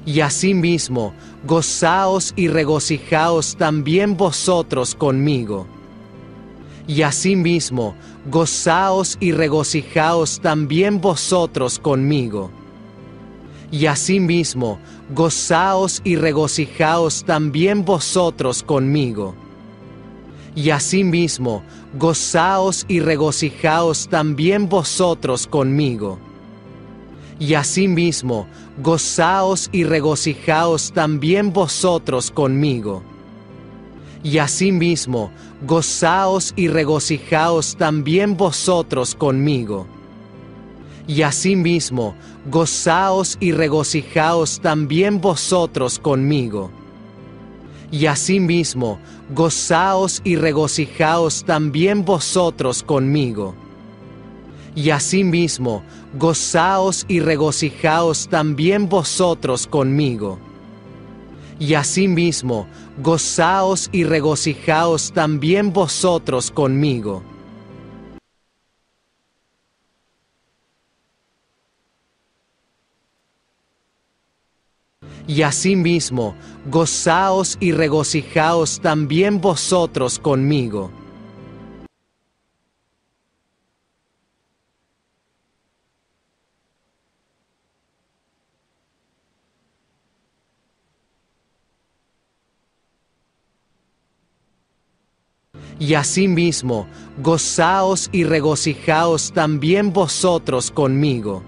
Y asimismo, gozaos y regocijaos también vosotros conmigo. Y asimismo, gozaos y regocijaos también vosotros conmigo. Y asimismo, gozaos y regocijaos también vosotros conmigo. Y asimismo, gozaos y regocijaos también vosotros conmigo. Y asimismo, gozaos y regocijaos también vosotros conmigo. Y asimismo, gozaos y regocijaos también vosotros conmigo. Y asimismo, gozaos y regocijaos también vosotros conmigo. Y asimismo, gozaos y regocijaos también vosotros conmigo. Y asimismo, gozaos y regocijaos también vosotros conmigo. Y asimismo, gozaos y regocijaos también vosotros conmigo. Y asimismo, gozaos y regocijaos también vosotros conmigo. Y asimismo, gozaos y regocijaos también vosotros conmigo.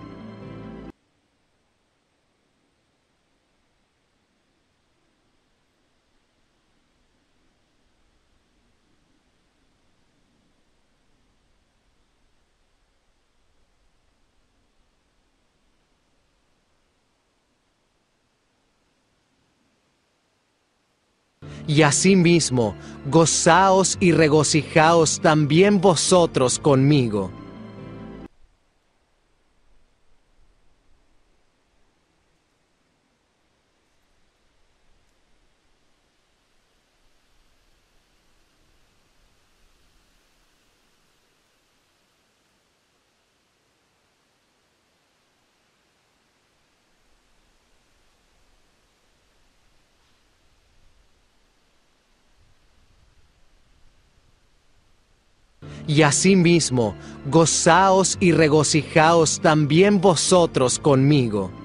Y asimismo, gozaos y regocijaos también vosotros conmigo. Y asimismo, gozaos y regocijaos también vosotros conmigo. Y asimismo, gozaos y regocijaos también vosotros conmigo. Y asimismo, gozaos y regocijaos también vosotros conmigo. Y asimismo, gozaos y regocijaos también vosotros conmigo. Y asimismo, gozaos y regocijaos también vosotros conmigo.